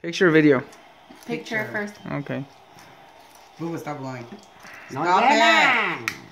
Picture or video? Picture first. Okay. Boo, stop blowing. No, stop it!